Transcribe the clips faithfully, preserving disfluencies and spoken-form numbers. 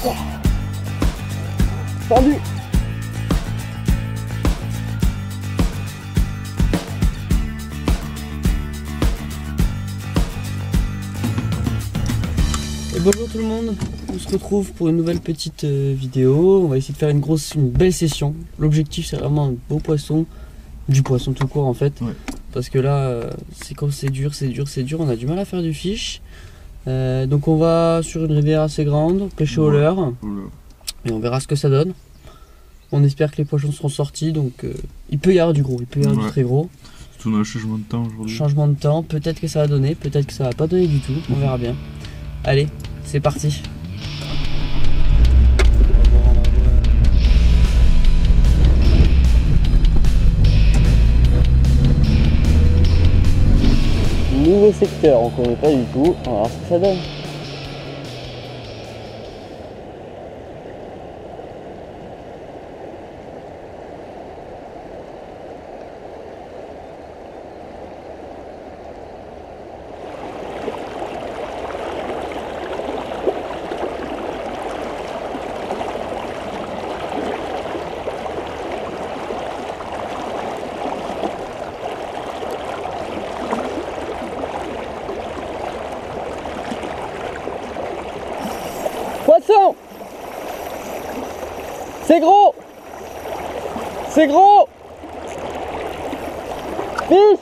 Tendu. Et bonjour tout le monde, on se retrouve pour une nouvelle petite euh, vidéo. On va essayer de faire une grosse, une belle session. L'objectif c'est vraiment un beau poisson, du poisson tout court en fait. Ouais. Parce que là, euh, c'est quand c'est dur, c'est dur, c'est dur, on a du mal à faire du fish. Euh, donc on va sur une rivière assez grande, pêcher ouais, au leurre. Et on verra ce que ça donne. On espère que les poissons seront sortis, donc euh, il peut y avoir du gros, il peut y avoir ouais. du très gros. Surtout dans le changement de temps aujourd'hui. Changement de temps, peut-être que ça va donner, peut-être que ça va pas donner du tout, on verra bien. Allez, c'est parti. Nouveau secteur, on connaît pas du tout, on va voir ce que ça donne. Poisson! C'est gros! C'est gros! Fiche!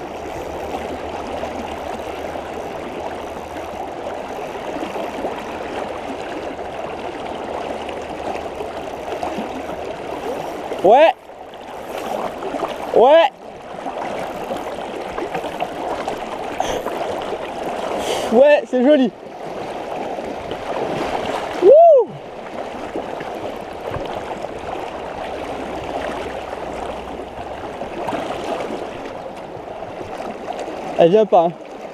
Ouais! Ouais! Ouais, c'est joli! Elle vient pas. Hein.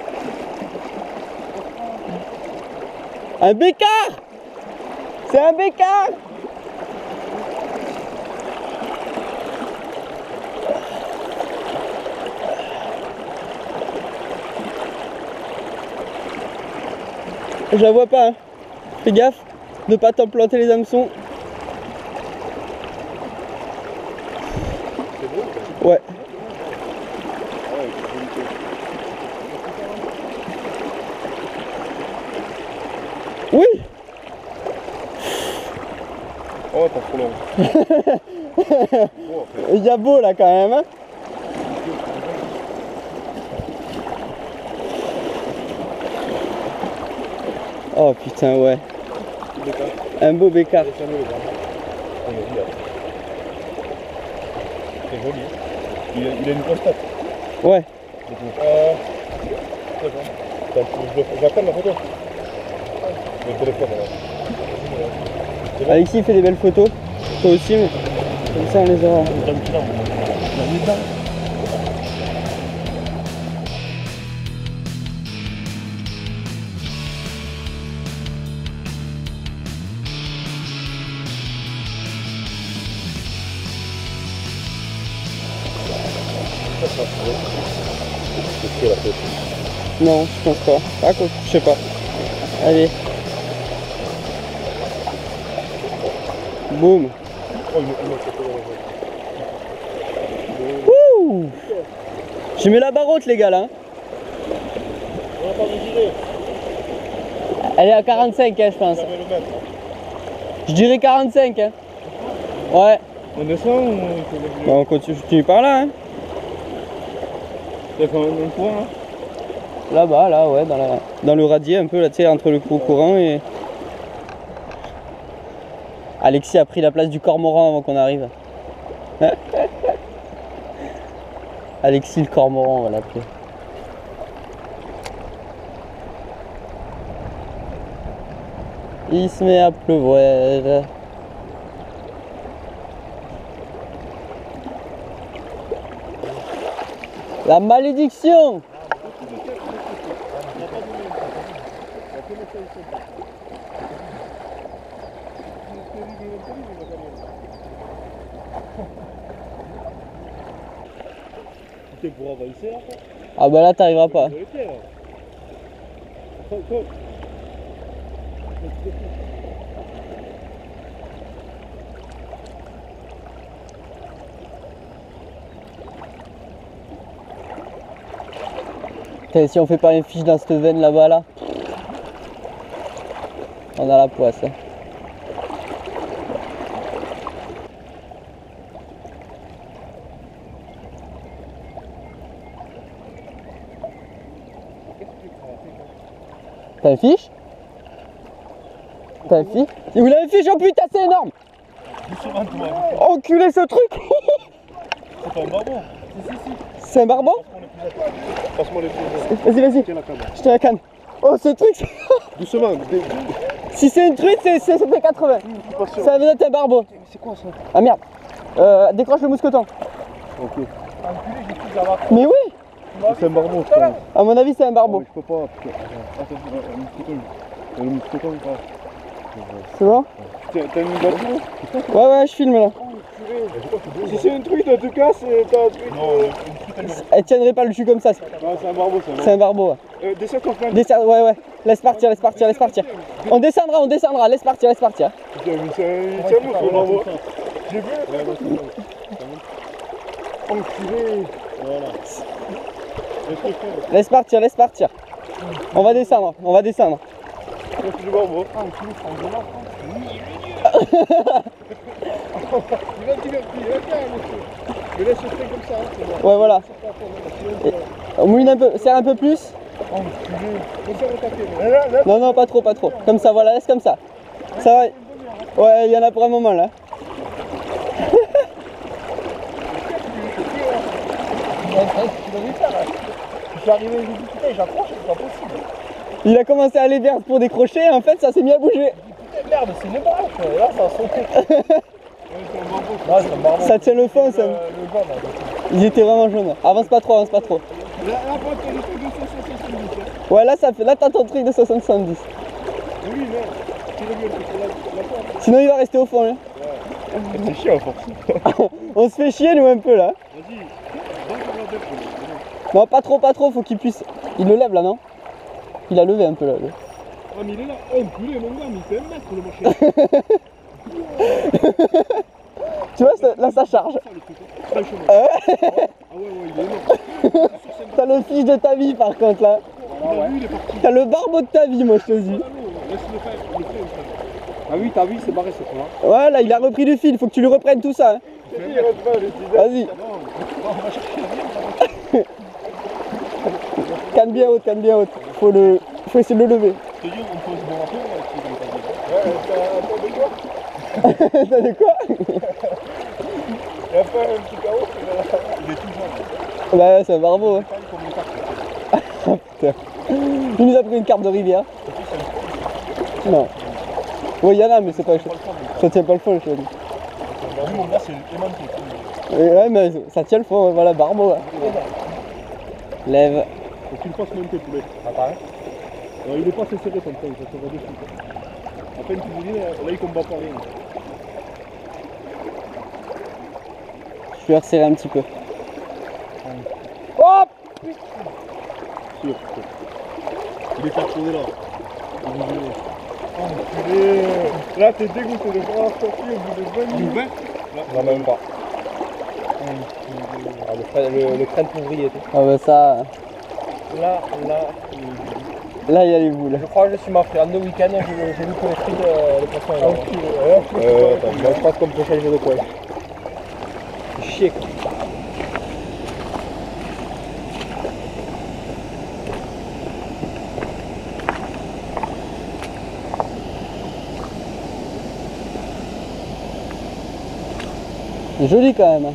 Un bécard! C'est un bécard! Je la vois pas. Hein. Fais gaffe de pas t'en planter les hameçons. Ouais. Oui. Oh, pas trop long. Il y a beau là quand même. Hein. Oh putain ouais. Un beau bécard. C'est joli. Il a, il a une grosse tête. Ouais. Euh... J'appelle la photo. Le téléphone alors. Alexis fait des belles photos. Toi aussi, mais comme ça on les aura. Non, je pense pas. Ah, quoi, je sais pas. Allez. Boum. Ouh. J'ai mis la barre les gars là. Elle est à quarante-cinq hein, je pense. Je dirais quarante-cinq hein. Ouais. On descend ou bah, on continue par là hein. Il y a quand même un courant hein. Là-bas, là, ouais, dans, la, dans le radier un peu, là, tu sais, entre le courant et... Alexis a pris la place du cormoran avant qu'on arrive. Alexis le cormoran, on va l'appeler. Il se met à pleuvoir. La malédiction! Ah bah là t'arriveras pas. Putain, si on fait pas une fiche dans cette veine là-bas là, on a la poisse. Hein. T'as une fiche? T'as une fiche? Si vous l'avez une fiche, oh putain, c'est énorme! Enculé ce truc! C'est pas un barbeau. Si, si, si. C'est un barbeau? Passe-moi les pieds. Vas-y, vas-y. Tiens la canne. Je tiens la canne. Oh, ce truc! Doucement. Si c'est une truite, c'est ça fait quatre-vingts. Ça veut être un barbeau. Mais c'est quoi ça? Ah merde. Euh, décroche le mousqueton. Ok. Mais oui! C'est un barbeau, je pense. À mon avis, c'est un barbeau. Je peux pas. Attends, un mousqueton. Le mousqueton, quoi. C'est bon? T'as une voiture? Ouais, ouais, je filme là. Si c'est une truite, en tout cas, c'est pas un truite. Non, une truite, elle tiendrait pas le cul comme ça. Non, c'est un barbeau, c'est un barbeau. C'est un barbeau. Ouais. Euh, descends ton flingue. Descends, ouais, ouais. Laisse partir, laisse partir, laisse partir. On descendra, on descendra. Laisse partir, laisse partir. Putain, mais c'est un lourd, ce barbeau. J'ai vu? Enculé. Voilà. Laisse partir, laisse partir. On va descendre, on va descendre. C'est du barbeau. Ah, enculé, c'est un dollar. Il va divertir, il va faire, monsieur. Mais laisse le truc comme ça, c'est bon. Ouais, voilà. On mouline un peu, serre un peu plus. Oh, enculé. Non, non, pas trop, pas trop. Comme ça, voilà, laisse comme ça. Ça va. Ouais, il y en a pour un moment là. Je suis arrivé, j'ai dit putain, j'approche, c'est pas possible. Il a commencé à aller vers pour décrocher et en fait ça s'est mis à bouger. Putain, merde, c'est une branche, là ça a sauté. Non, c'est un barbeau. Ça tient le fond, ça. Le, le jaune, là. Ils étaient vraiment jaunes. Avance pas trop, avance pas trop. Là, là, pote, t'as le truc de soixante soixante-dix. Ouais, là, ça fait... là t'as ton truc de soixante soixante-dix. Oui, merde. Tu le gueule, c'est la, la porte. Sinon il va rester au fond. Là. Ouais. C'est chiant, force. On se fait chier nous un peu là. Vas-y, donne ton la tête. Non, pas trop, pas trop, faut qu'il puisse. Il le lève là, non? Il a levé un peu là. Là. Ah, mais il est là. Oh, enculé, mon gars, mais il fait un mètre le marché. Tu vois, ça, là ça charge. Ah ouais, ouais, il est énorme. T'as le fiche de ta vie par contre là. Ah ouais. T'as le barbeau de ta vie, moi je te dis. Ah oui, t'as vu, c'est barré cette fois. Ouais, là il a repris du fil, faut que tu lui reprennes tout ça. Hein. Vas-y. Canne bien haute, canne bien haute. Faut le. Faut essayer de le lever. Je te dis, on peut se bon rappeler, ouais, t'as de quoi? T'as de quoi? Il y a pas un petit chaos, il est tout jaune. Bah ouais, c'est un barbeau. Hein. Oh putain. Il nous a pris une carte de rivière. Non. Oui, il y en a, mais c'est pas. Ça tient pas le fond, je te dis. Mon gars, c'est aimanté. Ouais, mais ça tient le fond, voilà, barbeau. Là. Lève. Faut qu'il fasse monter, poulet. Ah, pareil. Ouais, il est pas assez serré comme ça, il va se voir dessus. À peine tu dis, là, il combat pas rien. Je vais resserrer un petit peu. Hop! Sûr, il est cartonné là. Oh, enculé. Là, t'es dégoûté de voir sortir au bout de vingt minutes. Non, même pas. Ah, le, le, le crâne ouvrier. Ah bah ça... Là, là... Là, il y a les boules. Je crois que je suis marqué. Un de week-end, j'ai mis pour les frites euh, le poisson. Ah, ok. Euh, attends, moi je passe comme prochain jeu de quoi. Chier. C'est joli quand même.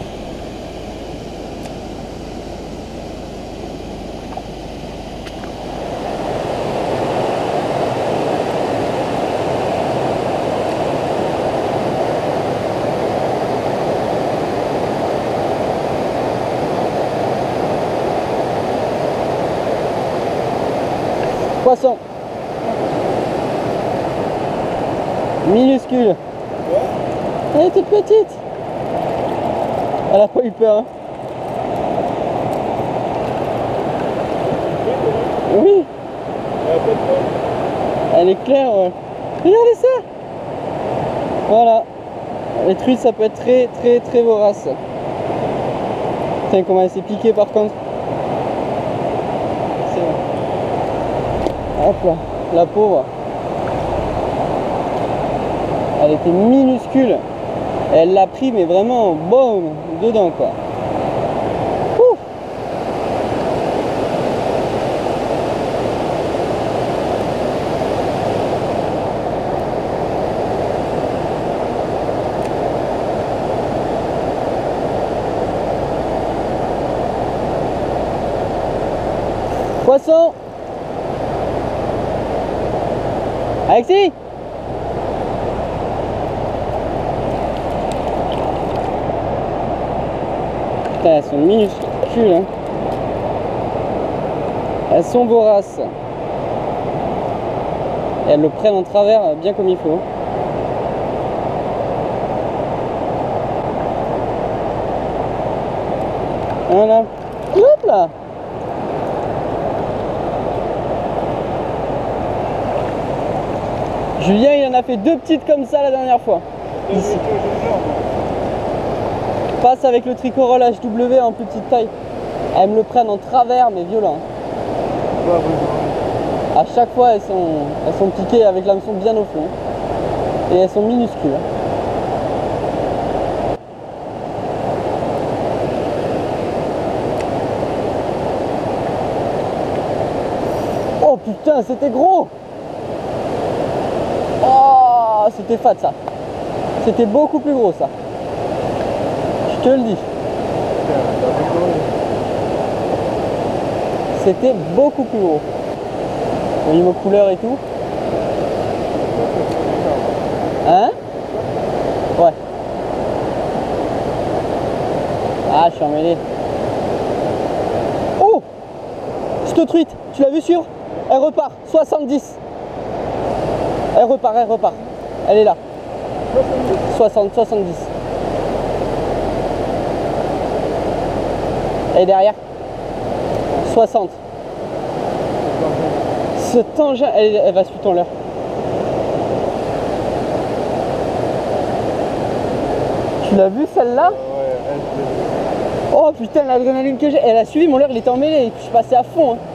Poisson. Minuscule. Elle est toute petite. Elle a pas eu peur. Hein. Oui. Elle est claire. Ouais. Regardez ça. Voilà. Les truites, ça peut être très très très vorace. Putain, comment elle s'est piquée par contre. Hop là, la pauvre. Elle était minuscule. Et elle l'a pris, mais vraiment, boum, dedans quoi. Ouh. Poisson. Alexis. Putain, elles sont minuscules, hein. Elles sont voraces. Et elles le prennent en travers bien comme il faut. Voilà. Hop là. Julien, il en a fait deux petites comme ça la dernière fois. Ici. Passe avec le tricorol H W en petite taille. Elles me le prennent en travers, mais violent. À chaque fois, elles sont, elles sont piquées avec l'hameçon bien au fond. Et elles sont minuscules. Oh putain, c'était gros! Oh, c'était fat ça. C'était beaucoup plus gros ça. Je te le dis. C'était beaucoup plus gros. Au niveau couleur et tout. Hein? Ouais. Ah, je suis emmêlé. Oh! Cette truite, tu l'as vu sur? Elle repart, soixante-dix. Elle repart, elle repart. Elle est là. soixante, soixante-dix. Et derrière soixante. Ce tangent, elle, elle va suivre ton leurre. Tu l'as vu celle-là? Ouais, elle, oh putain, l'adrénaline que j'ai. Elle a suivi mon leurre, il était emmêlé. Je suis passé à fond. Hein.